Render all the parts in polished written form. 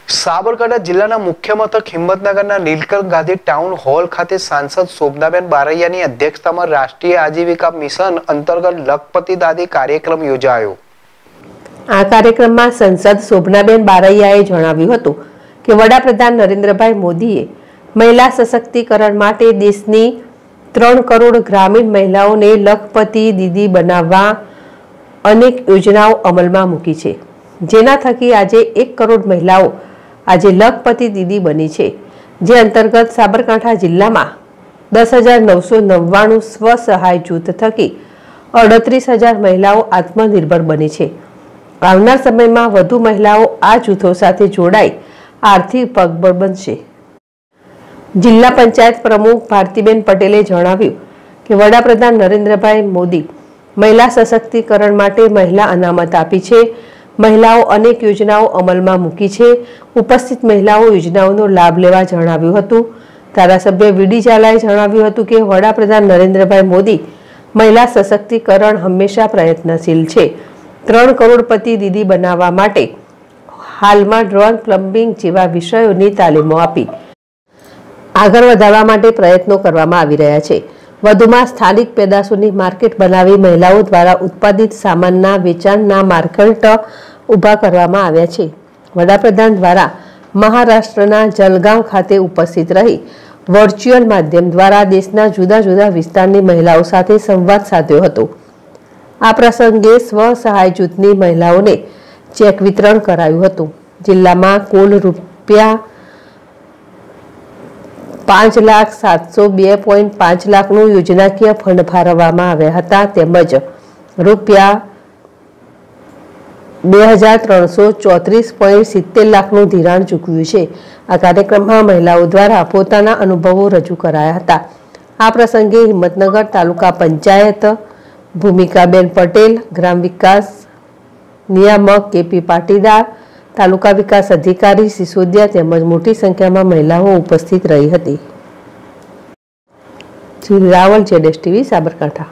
સાબરકાંઠા જિલ્લાના મુખ્ય મથક હિંમતનગરના નીલકંઠ ગાંધી ટાઉન હોલ ખાતે સાંસદ શોભનાબેન બારૈયાની અધ્યક્ષતામાં રાષ્ટ્રીય આજીવિકા મિશન અંતર્ગત લખપતિ દાદી કાર્યક્રમ યોજાયો। આ કાર્યક્રમમાં સંસદ શોભનાબેન બારૈયાએ જણાવ્યું હતું કે વડાપ્રધાન નરેન્દ્રભાઈ મોદીએ મહિલા સશક્તિકરણ માટે દેશની 3 કરોડ ગ્રામીણ મહિલાઓને લખપતિ દીદી બનાવવા અનેક યોજનાઓ અમલમાં મૂકી છે, જેના થકી આજે 1 કરોડ મહિલાઓ આજે લખપતિ દીદી બની છે, જે અંતર્ગત સાબરકાંઠા જિલ્લામાં 10,999 સ્વસહાય જૂથ થકી 38,000 મહિલાઓ આત્મનિર્ભર બની છે। આવનાર સમયમાં વધુ મહિલાઓ આ જૂથો સાથે જોડાઈ આર્થિક પગબળ બનશે। જિલ્લા પંચાયત પ્રમુખ ભારતીબેન પટેલે જણાવ્યું કે વડાપ્રધાન નરેન્દ્રભાઈ મોદી મહિલા સશક્તિકરણ માટે મહિલા અનામત આપી છે, મહિલાઓ અનેક યોજનાઓ અમલમાં મૂકી છે। ઉપસ્થિત મહિલાઓ યોજનાઓનો લાભ લેવા જણાવ્યું હતું। ધારાસભ્ય વીડી ઝાલાએ જણાવ્યું હતું કે વડાપ્રધાન નરેન્દ્રભાઈ મોદી મહિલા સશક્તિકરણ હંમેશા પ્રયત્નશીલ છે। 3 કરોડપતિ દીદી બનાવવા માટે હાલમાં ડ્રોન પ્લમ્બિંગ જેવા વિષયોની તાલીમો આપી આગળ વધારવા માટે પ્રયત્નો કરવામાં આવી રહ્યા છે। વધુમાં સ્થાનિક પેદાશોની માર્કેટ બનાવી મહિલાઓ દ્વારા ઉત્પાદિત સામાનના વેચાણના માર્કેટ ઊભા કરવામાં આવ્યા છે। વડાપ્રધાન દ્વારા મહારાષ્ટ્રના જલગાંવ ખાતે ઉપસ્થિત રહી વર્ચ્યુઅલ માધ્યમ દ્વારા દેશના જુદા જુદા વિસ્તારની મહિલાઓ સાથે સંવાદ સાધ્યો હતો। આ પ્રસંગે સ્વસહાય જૂથની મહિલાઓને ચેક વિતરણ કરાયું હતું। જિલ્લામાં કુલ રૂપિયા 5,702.5 લાખનું યોજનાકીય ફંડ ફાળવવામાં આવ્યા હતા, તેમજ રૂપિયા 2,334.70 લાખનું ધિરાણ ચૂકવ્યું છે। આ કાર્યક્રમમાં મહિલાઓ દ્વારા પોતાના અનુભવો રજૂ કરાયા હતા। આ પ્રસંગે હિંમતનગર તાલુકા પંચાયત ભૂમિકાબેન પટેલ, ગ્રામ વિકાસ નિયામક કેપી પાટીદાર, તાલુકા વિકાસ અધિકારી સિસોદિયા તેમજ મોટી સંખ્યામાં મહિલાઓ ઉપસ્થિત રહી હતી। રાવલ જેડેશ ટીવી સાબરકાંઠા।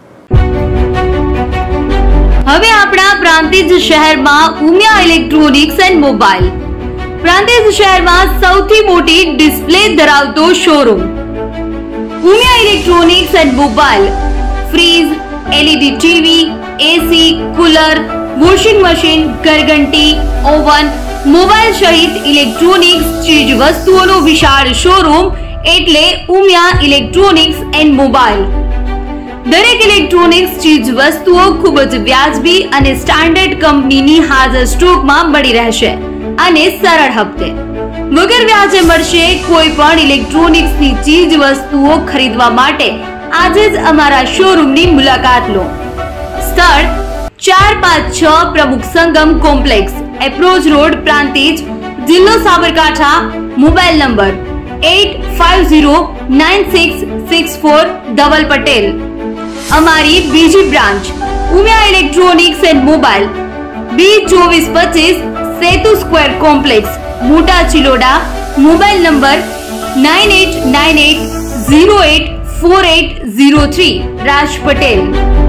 હવે આપણા પ્રાંતિજ શહેરમાં Umiya electronics and mobile Prantij શહેરમાં સૌથી મોટી ડિસ્પ્લે ધરાવતો showroom Umiya electronics and mobile fridge, LED TV, AC, cooler, washing machine, ઘરઘંટી, ઓવન, મોબાઈલ સહિત ઇલેક્ટ્રોનિક્સ ચીજ વસ્તુઓનો વિશાળ શોરૂમ એટલે ઉમિયા ઇલેક્ટ્રોનિક્સ એન્ડ મોબાઈલ। દરેક ઇલેક્ટ્રોનિક્સ ચીજ વસ્તુઓ ખૂબ જ વ્યાજબી અને સ્ટાન્ડર્ડ કંપનીની હાજર સ્ટોકમાં મળી રહેશે અને સરળ હપ્તે વગર વ્યાજે મળશે। કોઈ પણ ઇલેક્ટ્રોનિક્સની ચીજ વસ્તુઓ ખરીદવા માટે આજે જ અમારા શોરૂમની મુલાકાત લો। સ્થળ 456 Pramukh Sangam complex, approach road, Prantij, જિલ્લો સાબરકાંઠા। Mobile number 85096640 Dhaval Patel. અમારી બીજી branch Umiya electronics and mobile B2425 Setu square complex, Mota Chiloda. Mobile number 9898084803 Raj Patel.